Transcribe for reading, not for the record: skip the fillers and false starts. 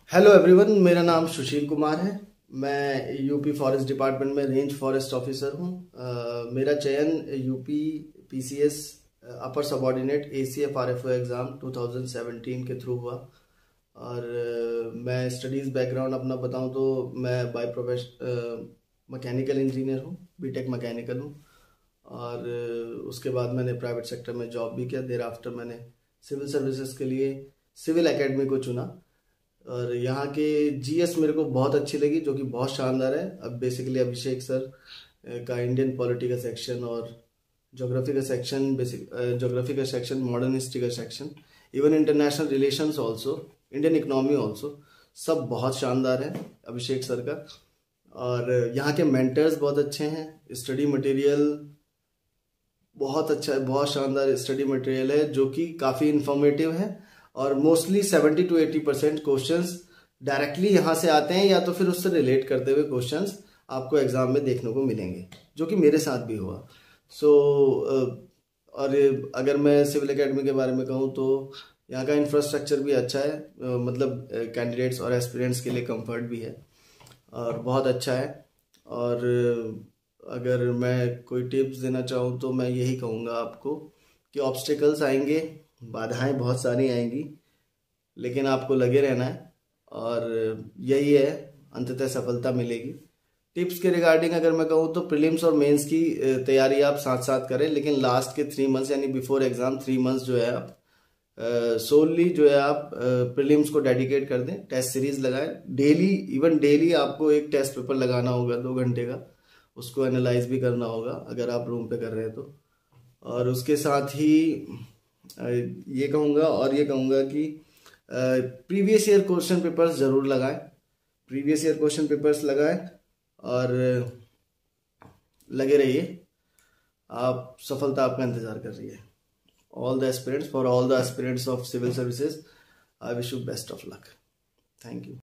Hello everyone, मेरा नाम सुशील कुमार है। मैं यूपी फॉरेस्ट डिपार्टमेंट में रेंज फॉरेस्ट ऑफिसर हूँ। मेरा चयन UP PCS upper subordinate ACF RFO exam 2017 के थ्रू हुआ। और मैं स्टडीज़ बैकग्राउंड अपना बताऊँ तो मैं बाय प्रोफेशन मैकेनिकल इंजीनियर हूँ, बीटेक मैकेनिकल हूँ। और उसके बाद मैंने प्राइवेट सेक्टर में जॉब भी किया। देर आफ्टर मैंने सिविल सर्विसेज के लिए सिविल एकेडमी को चुना। और यहाँ के जीएस मेरे को बहुत अच्छी लगी, जो कि बहुत शानदार है। अब बेसिकली अभिषेक सर का इंडियन पॉलिटी का सेक्शन और ज्योग्राफी का सेक्शन, ज्योग्राफी का सेक्शन, मॉडर्न हिस्ट्री का section, even international relations also, Indian economy also, सब बहुत शानदार है अभिषेक सर का। और यहाँ के मेंटर्स बहुत अच्छे हैं। स्टडी मटेरियल बहुत अच्छा है, बहुत शानदार स्टडी मटेरियल है, जो कि काफ़ी इंफॉर्मेटिव है। और मोस्टली 70 to 80% क्वेश्चंस डायरेक्टली यहाँ से आते हैं, या तो फिर उससे रिलेट करते हुए क्वेश्चंस आपको एग्जाम में देखने को मिलेंगे, जो कि मेरे साथ भी हुआ। और अगर मैं सिविल एकेडमी के बारे में कहूँ तो यहाँ का इंफ्रास्ट्रक्चर भी अच्छा है, मतलब कैंडिडेट्स और एस्पिरेंट्स के लिए कंफर्ट भी है और बहुत अच्छा है। और अगर मैं कोई टिप्स देना चाहूँ तो मैं यही कहूँगा आपको कि ऑब्स्टिकल्स आएंगे, बाधाएं बहुत सारी आएंगी, लेकिन आपको लगे रहना है और यही है, अंततः सफलता मिलेगी। टिप्स के रिगार्डिंग अगर मैं कहूँ तो प्रीलिम्स और मेंस की तैयारी आप साथ साथ करें, लेकिन लास्ट के 3 मंथ्स यानी बिफोर एग्जाम 3 मंथ्स जो है आप सोलली जो है आप प्रीलिम्स को डेडिकेट कर दें। टेस्ट सीरीज लगाएं डेली, इवन डेली आपको एक टेस्ट पेपर लगाना होगा 2 घंटे का, उसको एनालाइज भी करना होगा अगर आप रूम पे कर रहे हैं तो। और उसके साथ ही ये कहूँगा कि प्रीवियस ईयर क्वेश्चन पेपर्स ज़रूर लगाएं, प्रीवियस ईयर क्वेश्चन पेपर्स लगाएं और लगे रहिए। आप सफलता आपका इंतज़ार कर रही है। All the aspirants, for all the aspirants of civil services, I wish you best of luck. Thank you.